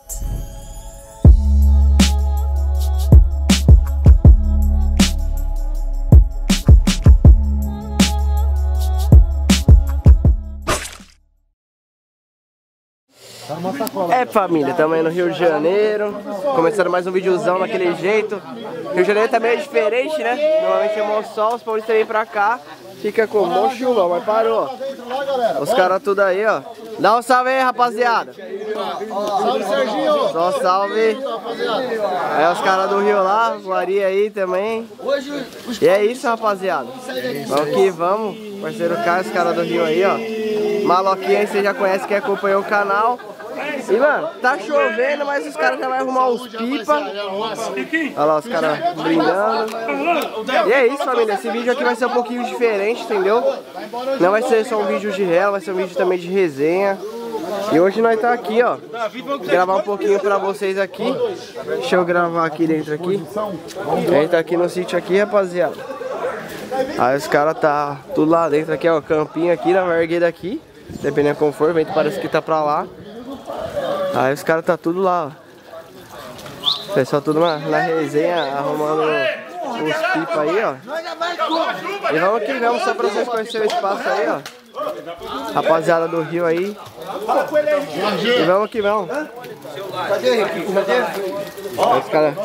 É família, estamos aí no Rio de Janeiro, começando mais um videozão daquele jeito. Rio de Janeiro também é diferente, né? Normalmente é mó sol, os paulistas vêm pra cá, fica com mó chuvão, mas parou. Os caras tudo aí, ó. Dá um salve aí, rapaziada. Salve, Serginho. Só salve. É os caras do Rio lá, Guari aí também. E é isso, rapaziada. Vamos que vamos, parceiro Caio, os caras do Rio aí, ó. Maloquinha aí, você já conhece quem acompanhou o canal. E mano, tá chovendo, mas os caras já vão arrumar os pipa. Olha lá os caras brindando. E é isso, família, esse vídeo aqui vai ser um pouquinho diferente, entendeu? Não vai ser só um vídeo de réu, vai ser um vídeo também de resenha. E hoje nós tá aqui, ó, gravar um pouquinho pra vocês aqui. Deixa eu gravar aqui dentro aqui. A gente tá aqui no sítio aqui, rapaziada. Aí os caras tá tudo lá dentro aqui, ó, campinho aqui, na vergueira aqui. Dependendo como for, o vento parece que tá pra lá. Aí os caras tá tudo lá, ó. Pessoal tudo na resenha, arrumando os pipa aí, ó. E vamos que vamos, só pra vocês conhecerem o espaço aí, ó. Rapaziada do Rio aí. E vamos que vamos. Cadê, Riquinho? Cadê? Os caras.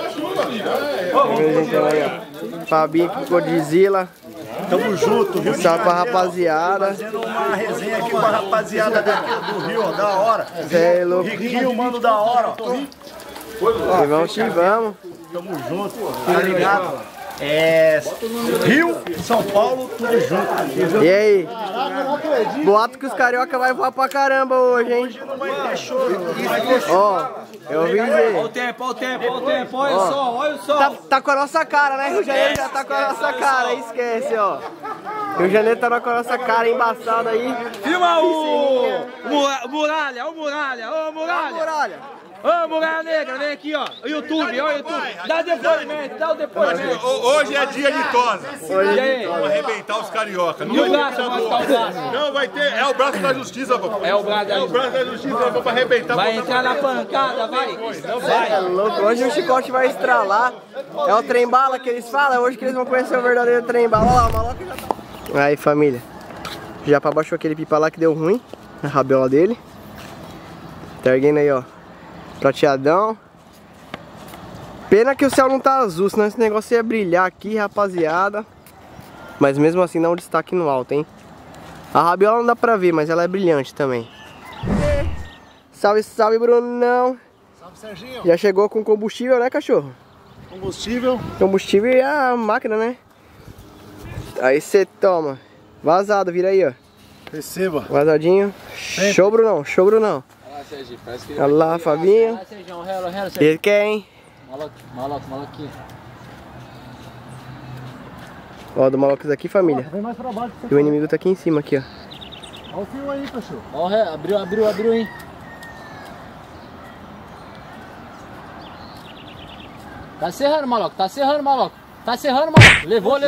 Aí, ó. Fabinho aqui com Godzilla. Tamo junto, Rio de Salve pra rapaziada. Fazendo uma resenha aqui com a rapaziada daqui do Rio, ó, da hora. Zé, louco. Riquinho, mano, da hora, ó. E vamos que vamos. Tamo junto, tá ligado? É. Rio, São Paulo, tudo junto. E aí? Boato que os carioca vai voar pra caramba hoje, hein? Hoje não vai ter choro. Ó, eu ouvi dizer. Olha o tempo, olha o sol, olha o sol. Tá com a nossa cara, né? Rio de Janeiro já tá com a nossa cara, esquece, ó. Rio de Janeiro tá com a nossa cara embaçada aí. Filma o Muralha, ô Muralha, ô Muralha. Muralha. Ô Muralha Negra, vem aqui, ó. O YouTube, ó o YouTube. Dá depoimento, dá o depoimento. Hoje é dia de tosa. Hoje é Vamos arrebentar os carioca. E o braço, o braço. Não, vai ter. É o braço da justiça, pô. É o braço É o braço da justiça, vamos arrebentar. Vai entrar na pancada, vai. É louco, hoje o chicote vai estralar. É o trem-bala que eles falam, hoje que eles vão conhecer o verdadeiro trem-bala. Olha lá, o maluco já tá. Aí, família. Já abaixou aquele pipa lá que deu ruim. A rabiola dele. Tá erguendo aí, ó. Prateadão. Pena que o céu não tá azul, senão esse negócio ia brilhar aqui, rapaziada. Mas mesmo assim dá um destaque no alto, hein. A rabiola não dá pra ver, mas ela é brilhante também. Salve, salve, Brunão. Salve, Serginho. Já chegou com combustível, né, cachorro? Combustível. Combustível e a máquina, né? Aí você toma. Vazado, vira aí, ó. Receba. Vazadinho. Show, Brunão, show, Brunão. Olha lá, Fabinho. Ele quer, hein? Maloquinho. Ó, do Malocos aqui, família. Vem mais pra baixo. E o inimigo tá aqui em cima, aqui, ó. Olha o fio aí, cachorro. Ó, abriu, hein? Tá serrando, Maloco. Tá serrando, Maloco. Levou.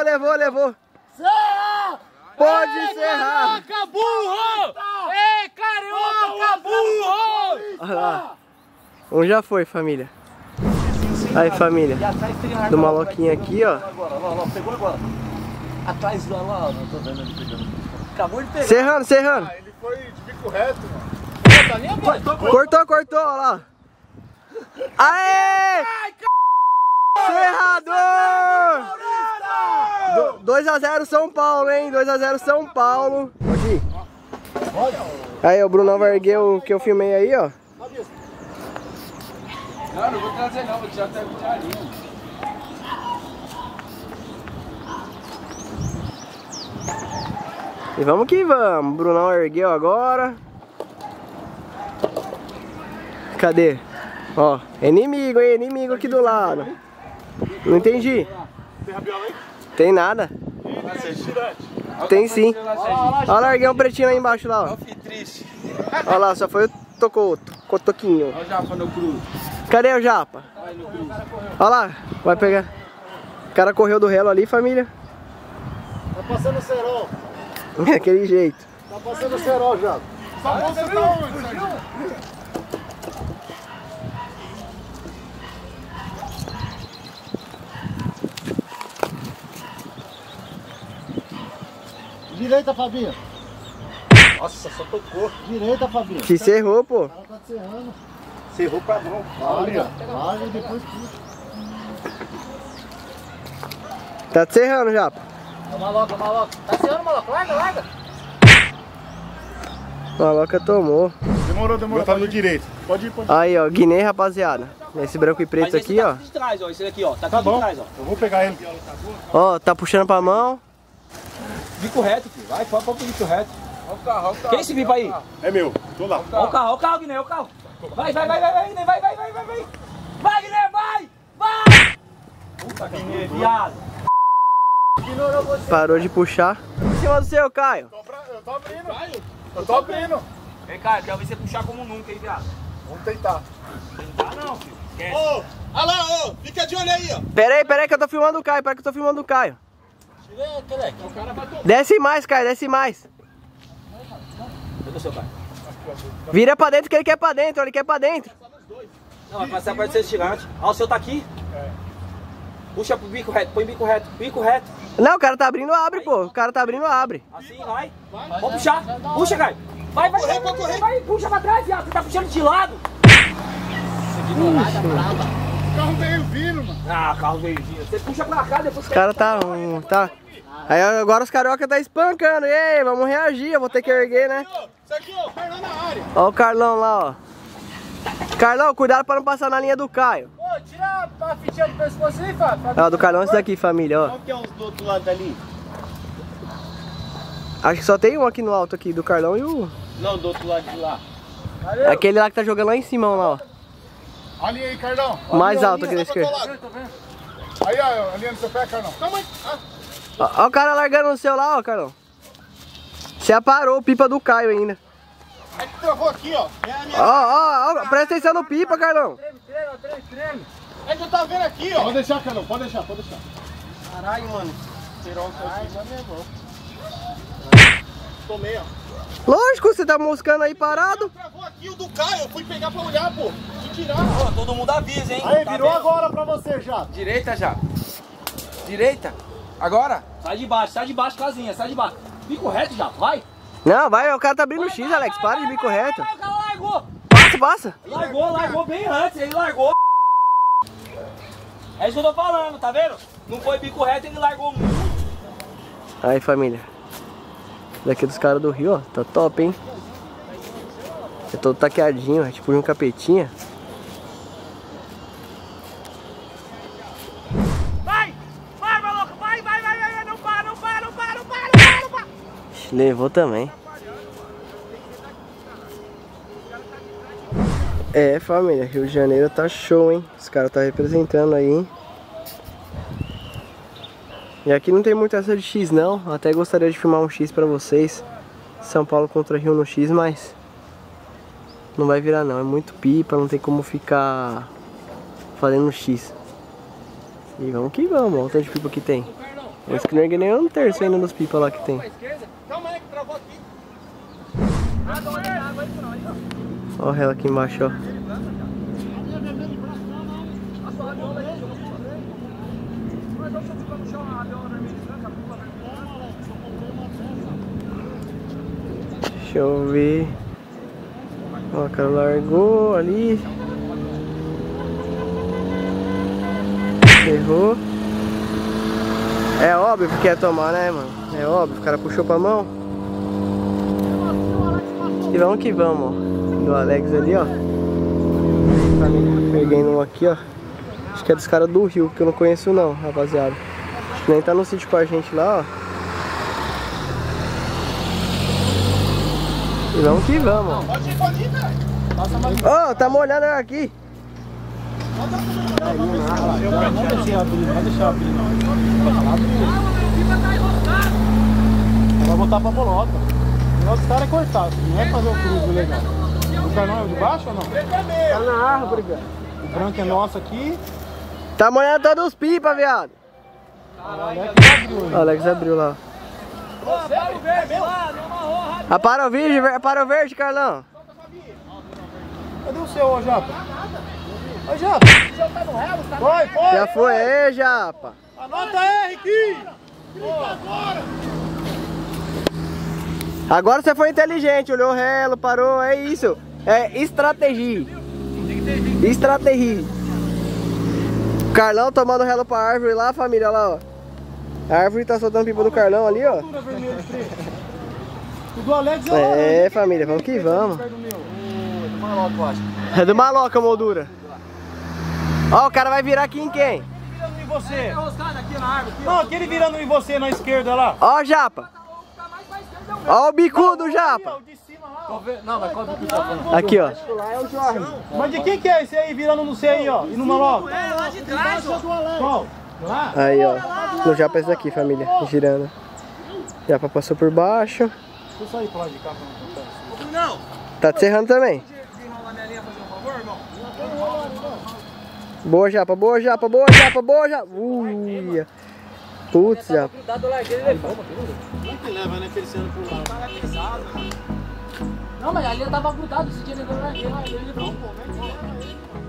Serra! Pode encerrar! Carioca burro! Ei, carioca burro! Olha lá. Um já foi, família. Aí, família. Do Maloquinho aqui, ó. Agora, pegou agora. Atrás lá, não tô vendo ele pegando. Acabou de pegar. Serrando. Ele foi de bico reto, mano. Tá nem agora. Cortou, olha lá. Aê! Serrador! 2 a 0 São Paulo, hein? 2 a 0 São Paulo. Pode ir. Aí, o Brunão vai erguer o que eu filmei aí, ó. Não, não vou trazer não, vou tirar até o carinho. E vamos que vamos. O Brunão ergueu agora. Cadê? Ó, inimigo, hein? Inimigo aqui do lado. Não entendi. Tem rabiola aí? Tem nada. Tem sim. Olha, larguei um pretinho aí embaixo lá, ó. Triste. Olha lá, só foi o cotoquinho. Olha o Japa no cru. Cadê o Japa? Olha lá, vai pegar. O cara correu do relo ali, família. Tá passando o cerol. Daquele jeito. Tá passando o cerol já. Só você tá onde, Serginho? Direita, Fabinho. Nossa, só tocou. Direita, Fabinho. Te cerrou, pô. O cara tá te serrando. Cerrou pra mão. Larga e depois puxa. Tá te serrando, Japa. Maloca. Tá serrando, maloca. Larga. Maloca tomou. Demorou. Tá no direito. Pode ir. Aí, ó, Guiné, rapaziada. Esse branco e preto aqui, ó. De trás, ó. Esse aqui, ó. Tá Tá aqui de bom. trás, ó. Eu vou pegar ele. Ó, tá puxando pra mão. Bico reto, filho. Vai, pode pro bico reto. Olha o carro. Quem é esse bico aí? É meu. Tô lá. Olha o carro, Guiné, olha o carro. Vai, Guiné, vai. Vai, Guiné, vai. Puta que merda, viado. Parou de puxar. Em cima do seu, Caio. Eu tô abrindo. Vem, Caio, quero ver você puxar como nunca, hein, viado. Vamos tentar. Tá não, filho. Ô, olha lá, fica de olho aí, ó. Pera aí que eu tô filmando o Caio. Desce mais, Caio, desce mais. Cadê o seu Caio? Vira pra dentro que ele quer pra dentro, ele quer pra dentro. Não, vai passar pra ser estirante. Ah, o seu tá aqui? Puxa pro bico reto, põe bico reto. Não, o cara tá abrindo, abre, pô. O cara tá abrindo, abre. Assim, vai. Vamos puxar. Puxa, Caio. Vai, puxa pra trás, viado. Você tá puxando de lado. O carro veio vindo, mano. Ah, carro veio vindo. Você puxa pra cá, depois Os caras tá. Aí agora os carioca tá espancando. E aí, vamos reagir, eu vou ter que erguer, né? Isso aqui, ó, Carlão na área. Ó o Carlão lá, ó. Carlão, cuidado pra não passar na linha do Caio. Pô, tira a fitinha do pescoço aí, Fábio. Ó, do Carlão esse daqui, família, ó. Qual que é os do outro lado dali? Acho que só tem um aqui no alto aqui, do Carlão e o... Não, do outro lado de lá. Aquele lá que tá jogando lá em cima, lá, ó. Olha aí, Carlão. O mais alto aqui da esquerda. Aí, ó, ali no seu pé, Carlão. Calma aí. Ó o cara largando no seu lá, ó, Carlão. Você aparou o pipa do Caio ainda. É que travou aqui, ó. Ó, presta atenção no pipa, Carlão. Treme. É que eu tava vendo aqui, ó. Pode deixar, Carlão, pode deixar. Caralho, mano. Tomei, ó. Lógico, você tá moscando aí parado. Travou aqui o do Caio, eu fui pegar pra olhar, pô. Fui tirar. Pô, todo mundo avisa, hein? Aí, Tá virou vendo? agora pra você já. Direita já. Direita. Agora? Sai de baixo, casinha, sai de baixo. Bico reto já, vai. Não, vai, o cara tá abrindo o X, Alex. Para de bico reto. O cara largou. Passa. Largou bem antes, ele largou. É isso que eu tô falando, tá vendo? Não foi bico reto, ele largou muito. Aí, família. Daqui dos caras do Rio, ó. Tá top, hein? É todo taqueadinho, é tipo um capetinha. Vai, maluco, vai. Não para. Levou também. É, família, Rio de Janeiro tá show, hein? Os caras tá representando aí, hein? E aqui não tem muito essa de X não. Até gostaria de filmar um X pra vocês. São Paulo contra Rio no X, mas não vai virar não. É muito pipa, não tem como ficar fazendo X. E vamos que vamos, olha o tanto de pipa que tem. Esse que não é nem um terço ainda dos pipas lá que tem. Calma aí, que travou aqui. Olha ela aqui embaixo, ó. Deixa eu ver. Ó, o cara largou ali. Errou. É óbvio que quer tomar, né, mano? É óbvio, o cara puxou pra mão. E vamos que vamos, ó. Do Alex ali, ó. Peguei um aqui, ó. Acho que é dos caras do Rio, que eu não conheço não, rapaziada. Acho que nem tá no sítio com a gente lá, ó. E vamos que vamos, ó. Pode ir, velho. Ó, tá molhando aqui. Pode deixar abrir. Vai botar pra bolota. O negócio dos caras é cortado, não é fazer o cruzo legal. O Carlão é de baixo ou não? Tá na árvore, velho. O branco é nosso aqui. Tá molhando todos os pipa, viado. O Alex abriu lá. Para o verde, Carlão. Cadê o seu, ô Japa? Ô Japa! Foi! Já foi aí, Japa. Anota aí, Riquinho! Agora você foi inteligente, olhou o relo, parou, é isso. É estratégia. Estratégia. Carlão tomando relo pra árvore lá, família, olha lá, ó. A árvore tá soltando pipa do Carlão ali, ó. O do Alex É, família, vamos que vamos. É do Maloca a moldura. Ó, o cara vai virar aqui em quem? Virando em você. Não, aquele virando em você na esquerda lá. Ó, Japa. Ó o bicudo, Japa. Não, mas qual que tá falando? Aqui, ó. Mas de quem que é esse aí virando no C aí, ó? E no Maloca? É, lá de trás, ó. Qual? Lá? Aí, ó. No Japa é esse daqui, família. Girando. Japa passou por baixo. Deixa eu sair pra lá de cá pra não. Não. Tá te serrando também. Desenrolar minha linha, fazer um favor, irmão? Boa, Japa, boa, Japa, boa, Japa, boa, Japa. Uia. Putz, Japa. Cuidado, larguei, ele levou. Como que leva, né? Crescendo por lá. Tava pesado, mano. Não, mas a linha tava grudada, esse dia ele larguei, ele levou, pô.